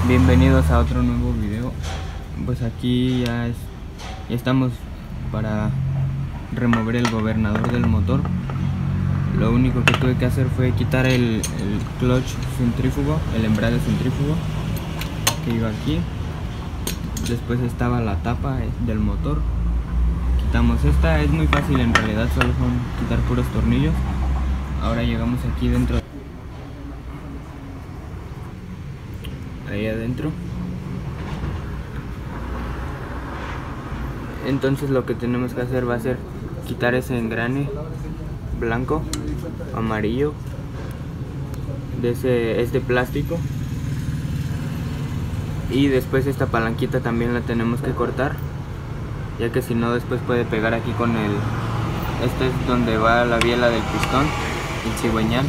Bienvenidos a otro nuevo video. Pues aquí ya estamos para remover el gobernador del motor. Lo único que tuve que hacer fue quitar el clutch centrífugo, el embrague centrífugo que iba aquí. Después estaba la tapa del motor. Quitamos esta, es muy fácil en realidad, solo son quitar puros tornillos. Ahora llegamos aquí dentro, ahí adentro. Entonces lo que tenemos que hacer va a ser quitar ese engrane blanco, amarillo, de este plástico, y después esta palanquita también la tenemos que cortar, ya que si no después puede pegar aquí con el... Este es donde va la biela del pistón, el cigüeñal.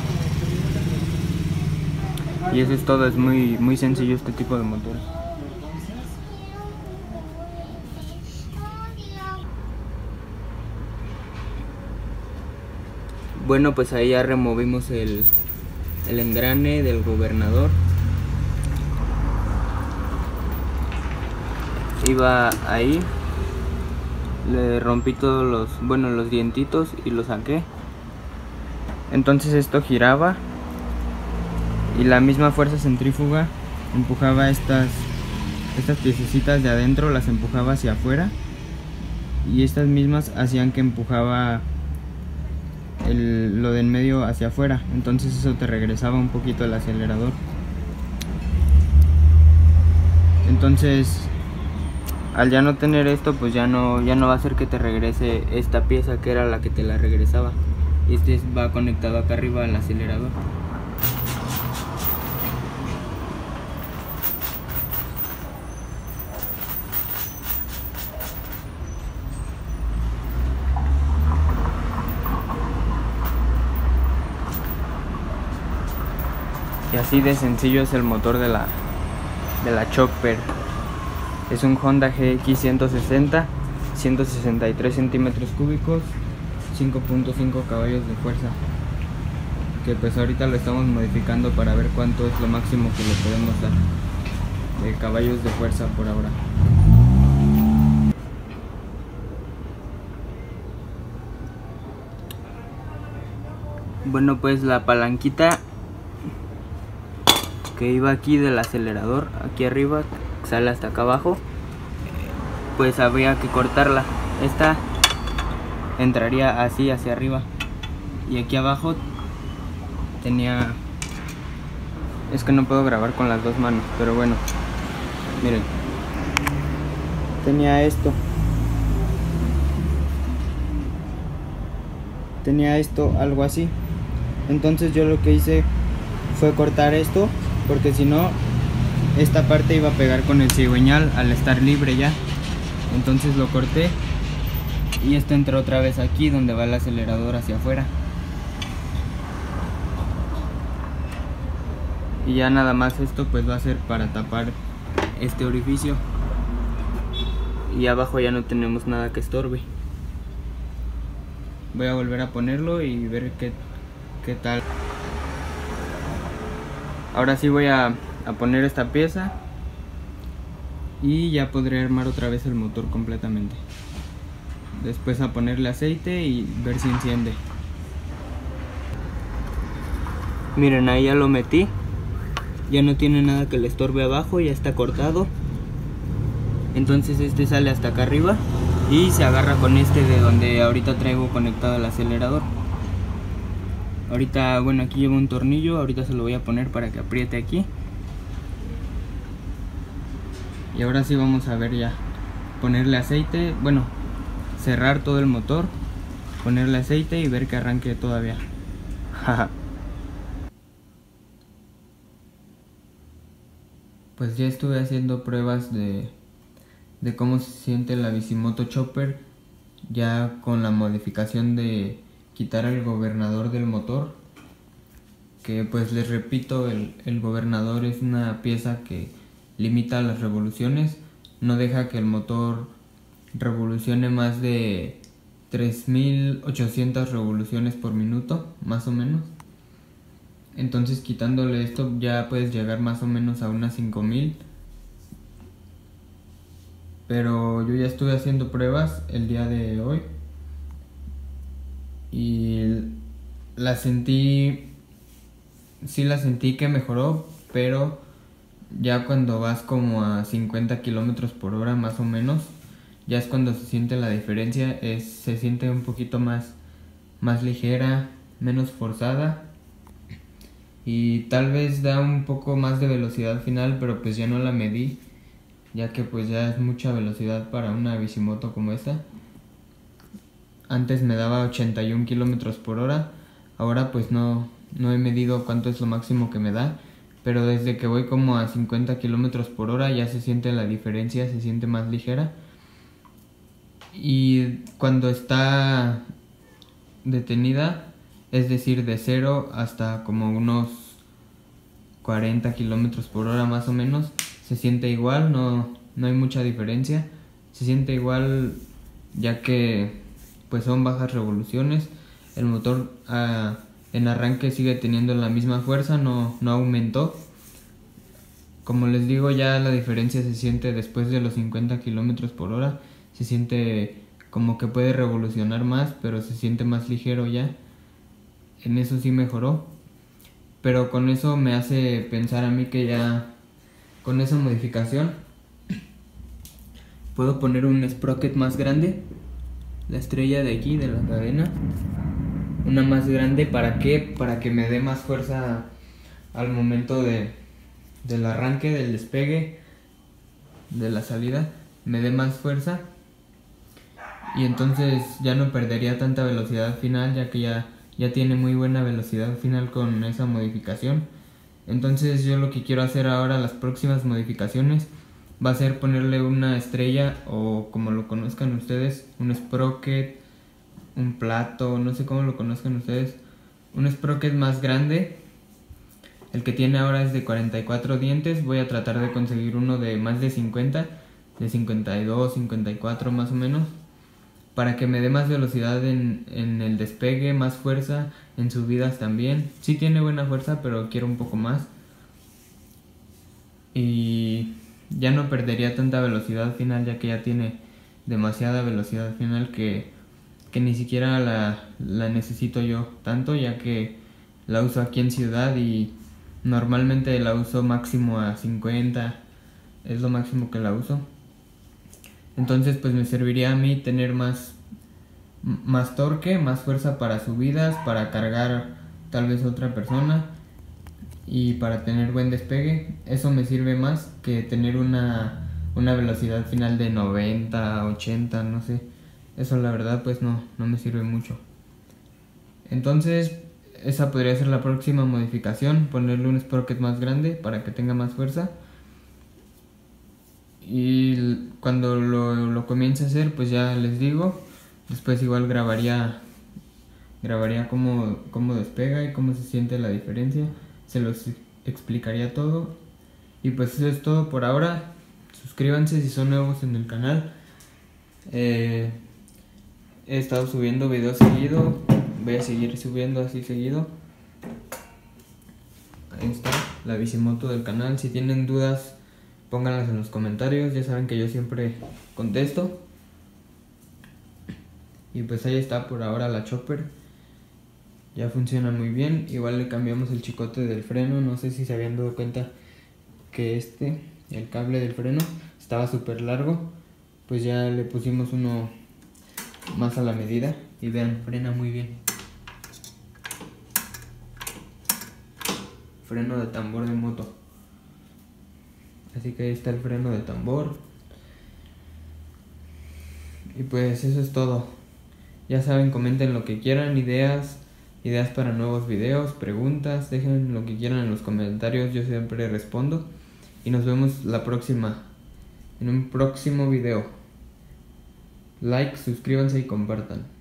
Y eso es todo, es muy sencillo este tipo de motores. Bueno, pues ahí ya removimos el engrane del gobernador. Iba ahí, le rompí todos los dientitos y lo saqué. Entonces esto giraba y la misma fuerza centrífuga empujaba estas piececitas de adentro, las empujaba hacia afuera, y estas mismas hacían que empujaba lo de en medio hacia afuera. Entonces eso te regresaba un poquito el acelerador. Entonces al ya no tener esto, pues ya no va a hacer que te regrese esta pieza que era la que te la regresaba. Y este va conectado acá arriba al acelerador. Y así de sencillo es el motor de la Chopper. Es un Honda GX 160, 163 centímetros cúbicos, 5.5 caballos de fuerza. Que pues ahorita lo estamos modificando para ver cuánto es lo máximo que le podemos dar de caballos de fuerza por ahora. Bueno, pues la palanquita que iba aquí del acelerador, aquí arriba, sale hasta acá abajo, pues habría que cortarla. Esta entraría así hacia arriba, y aquí abajo tenía... Es que no puedo grabar con las dos manos, pero bueno, miren, tenía esto algo así. Entonces yo lo que hice fue cortar esto, porque si no esta parte iba a pegar con el cigüeñal al estar libre ya. Entonces lo corté y esto entró otra vez aquí donde va el acelerador hacia afuera. Y ya nada más esto pues va a ser para tapar este orificio, y abajo ya no tenemos nada que estorbe. Voy a volver a ponerlo y ver qué tal. Ahora sí voy a poner esta pieza y ya podré armar otra vez el motor completamente. Después a ponerle aceite y ver si enciende. Miren, ahí ya lo metí. Ya no tiene nada que le estorbe abajo, ya está cortado. Entonces este sale hasta acá arriba y se agarra con este de donde ahorita traigo conectado el acelerador. Ahorita, bueno, aquí llevo un tornillo, ahorita se lo voy a poner para que apriete aquí. Y ahora sí vamos a ver ya, ponerle aceite, bueno, cerrar todo el motor, ponerle aceite y ver que arranque todavía. Pues ya estuve haciendo pruebas de cómo se siente la Bicimoto Chopper, ya con la modificación de quitar el gobernador del motor. Que pues les repito, el gobernador es una pieza que limita las revoluciones, no deja que el motor revolucione más de 3800 revoluciones por minuto, más o menos. Entonces quitándole esto ya puedes llegar más o menos a unas 5000 pero yo ya estuve haciendo pruebas el día de hoy y la sentí que mejoró, pero ya cuando vas como a 50 kilómetros por hora más o menos, ya es cuando se siente la diferencia. Se siente un poquito más ligera, menos forzada, y tal vez da un poco más de velocidad final, pero pues ya no la medí, ya que pues ya es mucha velocidad para una bicimoto como esta. Antes me daba 81 kilómetros por hora, ahora pues no he medido cuánto es lo máximo que me da, pero desde que voy como a 50 kilómetros por hora ya se siente la diferencia, se siente más ligera. Y cuando está detenida, es decir, de 0 hasta como unos 40 kilómetros por hora más o menos, se siente igual, no hay mucha diferencia, se siente igual, ya que pues son bajas revoluciones. El motor en arranque sigue teniendo la misma fuerza, no aumentó. Como les digo, ya la diferencia se siente después de los 50 kilómetros por hora, se siente como que puede revolucionar más, pero se siente más ligero ya. En eso sí mejoró, pero con eso me hace pensar a mí que ya con esa modificación puedo poner un sprocket más grande, la estrella de aquí de la cadena, una más grande. ¿Para qué? Para que me dé más fuerza al momento del arranque, del despegue, de la salida, me dé más fuerza, y entonces ya no perdería tanta velocidad final, ya que ya tiene muy buena velocidad final con esa modificación. Entonces yo lo que quiero hacer ahora, las próximas modificaciones, va a ser ponerle una estrella, o como lo conozcan ustedes, un sprocket, un plato, no sé cómo lo conozcan ustedes, un sprocket más grande. El que tiene ahora es de 44 dientes, voy a tratar de conseguir uno de más de 50, de 52, 54 más o menos, para que me dé más velocidad en el despegue, más fuerza en subidas también. Sí tiene buena fuerza, pero quiero un poco más, y ya no perdería tanta velocidad final, ya que ya tiene demasiada velocidad final que ni siquiera la necesito yo tanto, ya que la uso aquí en ciudad y normalmente la uso máximo a 50, es lo máximo que la uso. Entonces pues me serviría a mí tener más torque, más fuerza para subidas, para cargar tal vez a otra persona y para tener buen despegue. Eso me sirve más que tener una velocidad final de 90, 80, no sé. Eso la verdad pues no me sirve mucho. Entonces esa podría ser la próxima modificación, ponerle un sprocket más grande para que tenga más fuerza. Y cuando lo comience a hacer, pues ya les digo. Después igual grabaría cómo despega y cómo se siente la diferencia. Se los explicaría todo. Y pues eso es todo por ahora. Suscríbanse si son nuevos en el canal. He estado subiendo videos seguido, voy a seguir subiendo así seguido. Ahí está la bicimoto del canal. Si tienen dudas, pónganlas en los comentarios, ya saben que yo siempre contesto. Y pues ahí está por ahora la chopper, ya funciona muy bien. Igual le cambiamos el chicote del freno, no sé si se habían dado cuenta que el cable del freno estaba súper largo, pues ya le pusimos uno más a la medida y vean, frena muy bien. Freno de tambor de moto. Así que ahí está el freno de tambor. Y pues eso es todo. Ya saben, comenten lo que quieran, ideas para nuevos videos, preguntas, dejen lo que quieran en los comentarios, yo siempre respondo. Y nos vemos la próxima, en un próximo video. Like, suscríbanse y compartan.